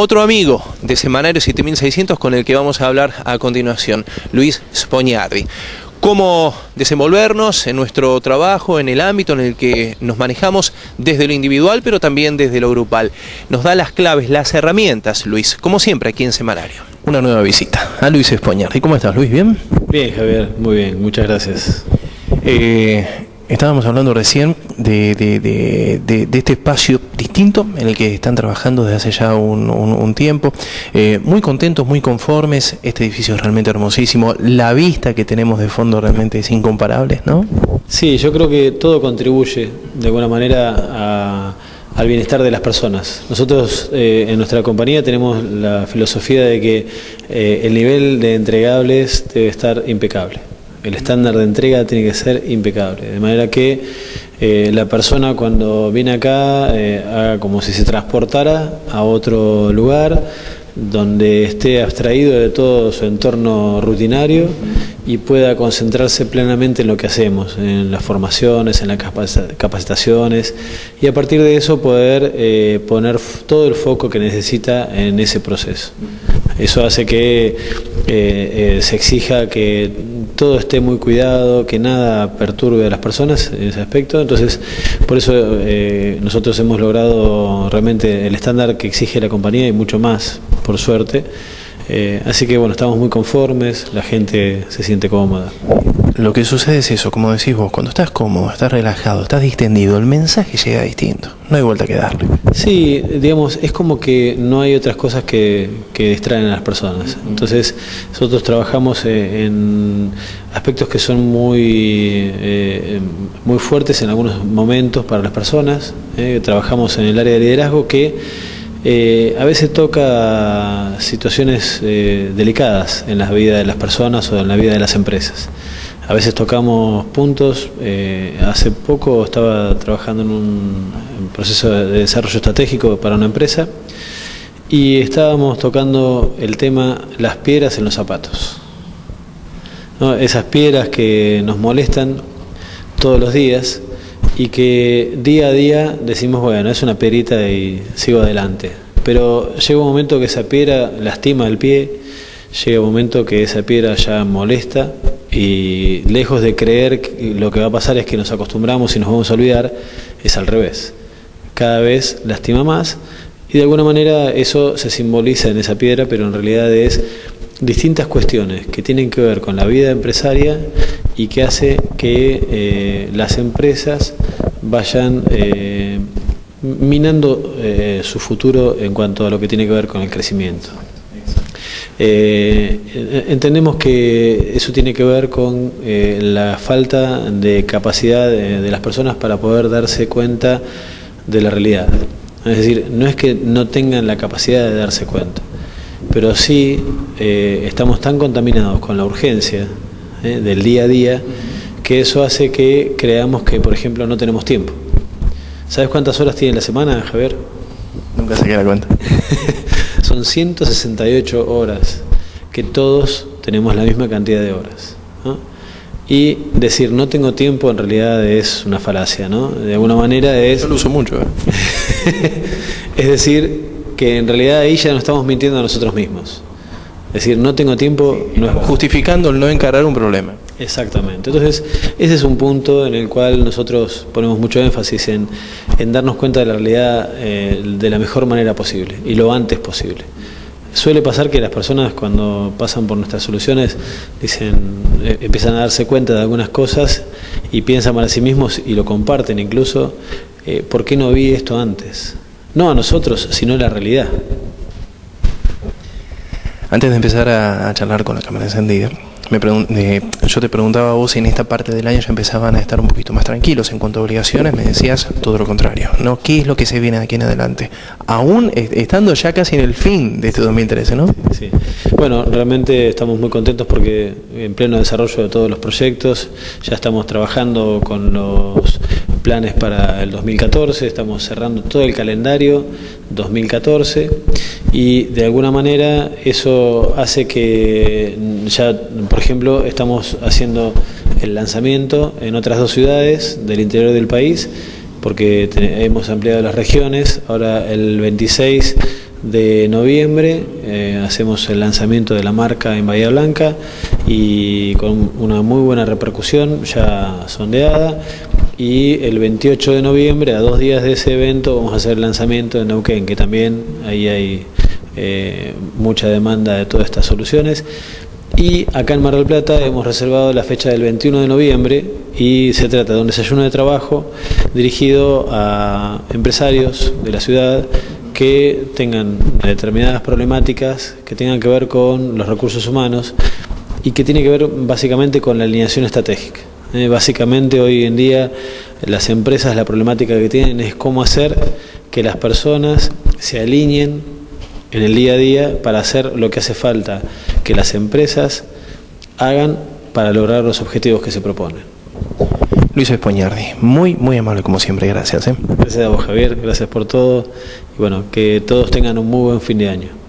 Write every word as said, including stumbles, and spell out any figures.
otro amigo de Semanario siete mil seiscientos con el que vamos a hablar a continuación, Luis Spognardi. Cómo desenvolvernos en nuestro trabajo, en el ámbito en el que nos manejamos desde lo individual, pero también desde lo grupal. Nos da las claves, las herramientas, Luis, como siempre aquí en Semanario. Una nueva visita a Luis Spognardi. ¿Cómo estás, Luis? ¿Bien? Bien, Javier, muy bien, muchas gracias. Eh, estábamos hablando recién de, de, de, de, de este espacio distinto en el que están trabajando desde hace ya un, un, un tiempo. Eh, muy contentos, muy conformes. Este edificio es realmente hermosísimo. La vista que tenemos de fondo realmente es incomparable, ¿no? Sí, yo creo que todo contribuye de alguna manera a, al bienestar de las personas. Nosotros eh, en nuestra compañía tenemos la filosofía de que eh, el nivel de entregables debe estar impecable. El estándar de entrega tiene que ser impecable, de manera que eh, la persona cuando viene acá eh, haga como si se transportara a otro lugar donde esté abstraído de todo su entorno rutinario y pueda concentrarse plenamente en lo que hacemos, en las formaciones, en las capacitaciones, y a partir de eso poder eh, poner todo el foco que necesita en ese proceso. Eso hace que eh, eh, se exija que todo esté muy cuidado, que nada perturbe a las personas en ese aspecto. Entonces, por eso eh, nosotros hemos logrado realmente el estándar que exige la compañía y mucho más, por suerte. Eh, así que bueno, estamos muy conformes, la gente se siente cómoda. Lo que sucede es eso, como decís vos, cuando estás cómodo, estás relajado, estás distendido, el mensaje llega distinto, no hay vuelta que darle. Sí, digamos, es como que no hay otras cosas que, que distraen a las personas. Entonces, nosotros trabajamos en aspectos que son muy, eh, muy fuertes en algunos momentos para las personas. Eh, trabajamos en el área de liderazgo que Eh, a veces toca situaciones eh, delicadas en la vida de las personas o en la vida de las empresas. A veces tocamos puntos. Eh, hace poco estaba trabajando en un, en un proceso de desarrollo estratégico para una empresa y estábamos tocando el tema las piedras en los zapatos, ¿no? Esas piedras que nos molestan todos los días y que día a día decimos, bueno, es una piedrita y sigo adelante. Pero llega un momento que esa piedra lastima el pie, llega un momento que esa piedra ya molesta y lejos de creer que lo que va a pasar es que nos acostumbramos y nos vamos a olvidar, es al revés. Cada vez lastima más y de alguna manera eso se simboliza en esa piedra, pero en realidad es distintas cuestiones que tienen que ver con la vida empresaria y que hace que eh, las empresas vayan eh, minando eh, su futuro en cuanto a lo que tiene que ver con el crecimiento. Eh, entendemos que eso tiene que ver con eh, la falta de capacidad de, de las personas para poder darse cuenta de la realidad. Es decir, no es que no tengan la capacidad de darse cuenta, pero sí eh, estamos tan contaminados con la urgencia eh, del día a día que eso hace que creamos que, por ejemplo, no tenemos tiempo. ¿Sabes cuántas horas tiene la semana, Javier? Nunca saqué la cuenta. Son ciento sesenta y ocho horas, que todos tenemos la misma cantidad de horas, ¿no? Y decir no tengo tiempo en realidad es una falacia, ¿no? De alguna manera es... Yo lo uso mucho, ¿eh? Es decir, que en realidad ahí ya nos estamos mintiendo a nosotros mismos. Es decir, no tengo tiempo... Sí, no es justificando el no encarar un problema. Exactamente. Entonces, ese es un punto en el cual nosotros ponemos mucho énfasis en, en darnos cuenta de la realidad eh, de la mejor manera posible y lo antes posible. Suele pasar que las personas cuando pasan por nuestras soluciones dicen, eh, empiezan a darse cuenta de algunas cosas y piensan para sí mismos y lo comparten incluso, eh, ¿por qué no vi esto antes? No a nosotros, sino a la realidad. Antes de empezar a, a charlar con la cámara encendida, me eh, yo te preguntaba a vos si en esta parte del año ya empezaban a estar un poquito más tranquilos en cuanto a obligaciones. Me decías todo lo contrario, ¿no? ¿Qué es lo que se viene de aquí en adelante? Aún estando ya casi en el fin de este dos mil trece, ¿no? Sí. Bueno, realmente estamos muy contentos porque en pleno desarrollo de todos los proyectos, ya estamos trabajando con los planes para el dos mil catorce, estamos cerrando todo el calendario dos mil catorce y de alguna manera eso hace que ya, por ejemplo, estamos haciendo el lanzamiento en otras dos ciudades del interior del país porque hemos ampliado las regiones. Ahora el veintiséis de noviembre eh, hacemos el lanzamiento de la marca en Bahía Blanca y con una muy buena repercusión ya sondeada. Y el veintiocho de noviembre, a dos días de ese evento, vamos a hacer el lanzamiento en Neuquén, que también ahí hay eh, mucha demanda de todas estas soluciones. Y acá en Mar del Plata hemos reservado la fecha del veintiuno de noviembre y se trata de un desayuno de trabajo dirigido a empresarios de la ciudad que tengan determinadas problemáticas que tengan que ver con los recursos humanos y que tiene que ver básicamente con la alineación estratégica. Eh, básicamente hoy en día las empresas, la problemática que tienen es cómo hacer que las personas se alineen en el día a día para hacer lo que hace falta que las empresas hagan para lograr los objetivos que se proponen. Luis Espoñardi, muy muy amable como siempre, gracias. ¿eh? Gracias a vos, Javier, gracias por todo y bueno, que todos tengan un muy buen fin de año.